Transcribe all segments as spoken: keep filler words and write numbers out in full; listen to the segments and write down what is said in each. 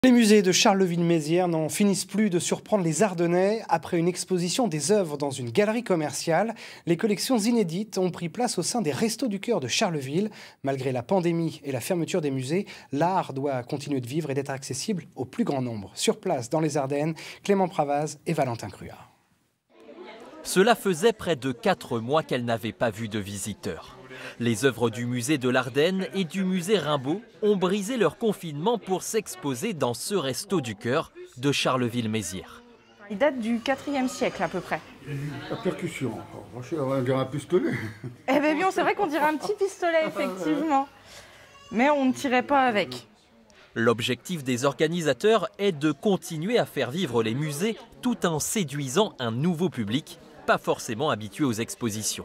Les musées de Charleville-Mézières n'en finissent plus de surprendre les Ardennais. Après une exposition des œuvres dans une galerie commerciale, les collections inédites ont pris place au sein des Restos du Cœur de Charleville. Malgré la pandémie et la fermeture des musées, l'art doit continuer de vivre et d'être accessible au plus grand nombre. Sur place, dans les Ardennes, Clément Pravaz et Valentin Cruard. Cela faisait près de quatre mois qu'elle n'avait pas vu de visiteurs. Les œuvres du musée de l'Ardenne et du musée Rimbaud ont brisé leur confinement pour s'exposer dans ce Resto du Cœur de Charleville-Mézières. Il date du quatrième siècle à peu près. La percussion, on dirait un pistolet. Eh bien, bien c'est vrai qu'on dirait un petit pistolet, effectivement. Mais on ne tirait pas avec. L'objectif des organisateurs est de continuer à faire vivre les musées tout en séduisant un nouveau public, pas forcément habitué aux expositions.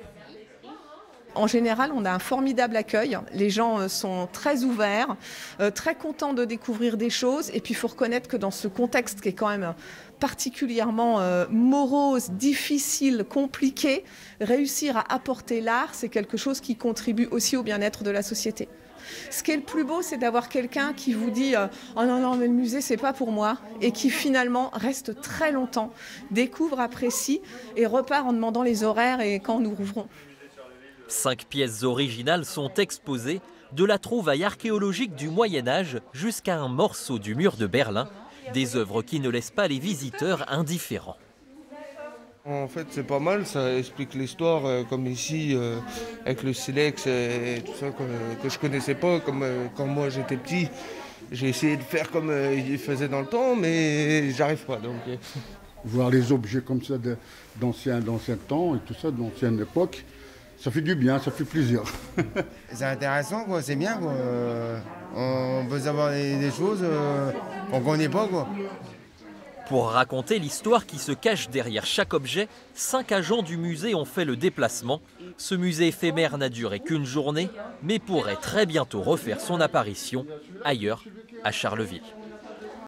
En général, on a un formidable accueil. Les gens sont très ouverts, très contents de découvrir des choses. Et puis, il faut reconnaître que dans ce contexte qui est quand même particulièrement morose, difficile, compliqué, réussir à apporter l'art, c'est quelque chose qui contribue aussi au bien-être de la société. Ce qui est le plus beau, c'est d'avoir quelqu'un qui vous dit « Oh non, non, mais le musée, c'est pas pour moi » et qui finalement reste très longtemps, découvre, apprécie et repart en demandant les horaires et quand nous rouvrons. Cinq pièces originales sont exposées, de la trouvaille archéologique du Moyen-Âge jusqu'à un morceau du mur de Berlin, des œuvres qui ne laissent pas les visiteurs indifférents. En fait, c'est pas mal, ça explique l'histoire, euh, comme ici, euh, avec le silex et tout ça, que, que je connaissais pas, comme euh, quand moi j'étais petit. J'ai essayé de faire comme euh, ils faisaient dans le temps, mais j'arrive pas. Donc, euh. Voir les objets comme ça d'anciens d'anciens temps et tout ça, d'ancienne époque, ça fait du bien, ça fait plaisir. C'est intéressant, quoi, c'est bien, quoi. On peut savoir des, des choses euh, qu'on ne connaît pas, quoi. Pour raconter l'histoire qui se cache derrière chaque objet, cinq agents du musée ont fait le déplacement. Ce musée éphémère n'a duré qu'une journée, mais pourrait très bientôt refaire son apparition ailleurs, à Charleville.